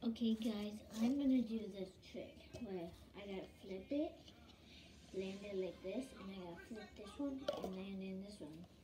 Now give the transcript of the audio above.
Okay guys, I'm gonna do this trick where I gotta flip it, land it like this, and I gotta flip this one and land in this one.